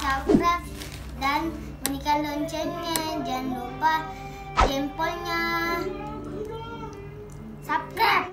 subscribe dan bunyikan loncengnya. Jangan lupa jempolnya. Subscribe.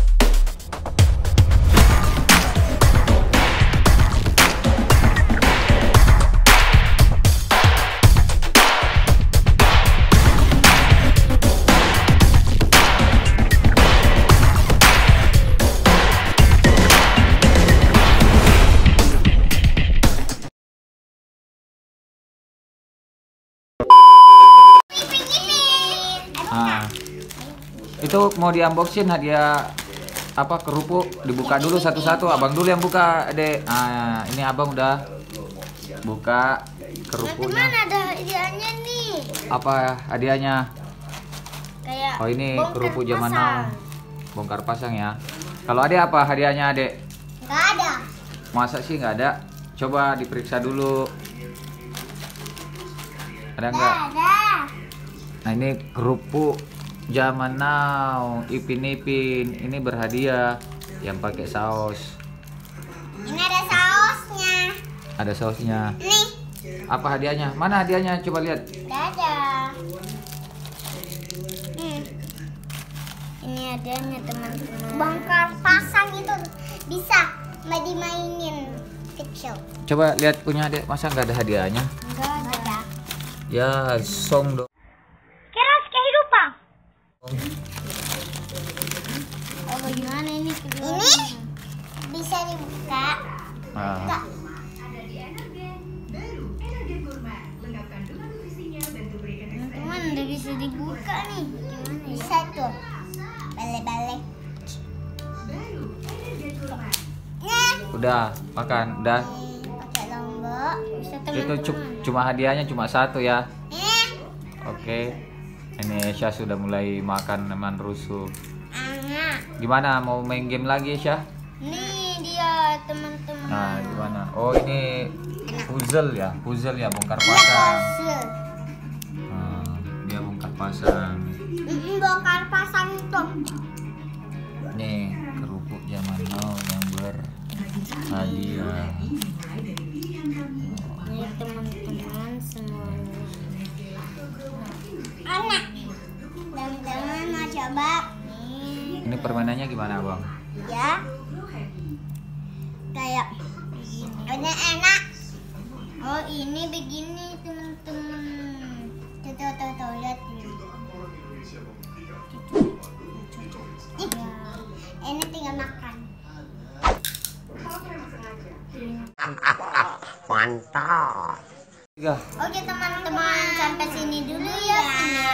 Itu mau di unboxing hadiah apa kerupuk, dibuka dulu satu-satu. Abang dulu yang buka, Dek. Nah, ini abang udah buka kerupuknya. Teman ada hadiahnya nih. Apa hadiahnya? Kayak Oh, ini kerupuk zaman pasang. now. Bongkar pasang ya. Kalau ada apa hadiahnya, Dek? Nggak ada. Masa sih nggak ada? Coba diperiksa dulu. Ada nggak? Ada. Nah, ini kerupuk zaman now, Ipin-Ipin. Ini berhadiah yang pakai saus. Ini ada sausnya. Ada sausnya. Nih. Apa hadiahnya? Mana hadiahnya? Coba lihat. Nggak ada. Ini hadiahnya teman-teman. Bongkar pasang itu bisa dimainin kecil. Coba lihat punya Dek. Masa nggak ada hadiahnya? Nggak ada. Ya, song dong. Keras kehidupan. Oh, bagaimana ini? Ini bisa dibuka. Nah, Enggak. Teman-teman udah bisa dibuka nih. Gimana? Bisa tuh. Balik-balik. udah makan, udah. Pakai lombok. Bisa Itu teman-teman. cuma hadiahnya cuma satu ya. Eh, Oke. Ini Syah sudah mulai makan teman rusuh. anak. Gimana mau main game lagi Syah? Nih dia teman-teman. Nah, gimana? Oh, ini puzzle ya, bongkar pasang. Hasil. Nah, dia bongkar pasang. Bongkar pasang tuh. Nih, kerupuk zaman now yang berhadiah. Ini teman-teman semuanya. Anak. Teman-teman mau coba. Nih. Ini permainannya gimana, Bang? Ya. Kayak ini enak. Oh, ini begini teman-teman. Tuh lihat nih. Ini tinggal makan. Mantap. Tiga. Oke teman-teman, sampai sini dulu ya video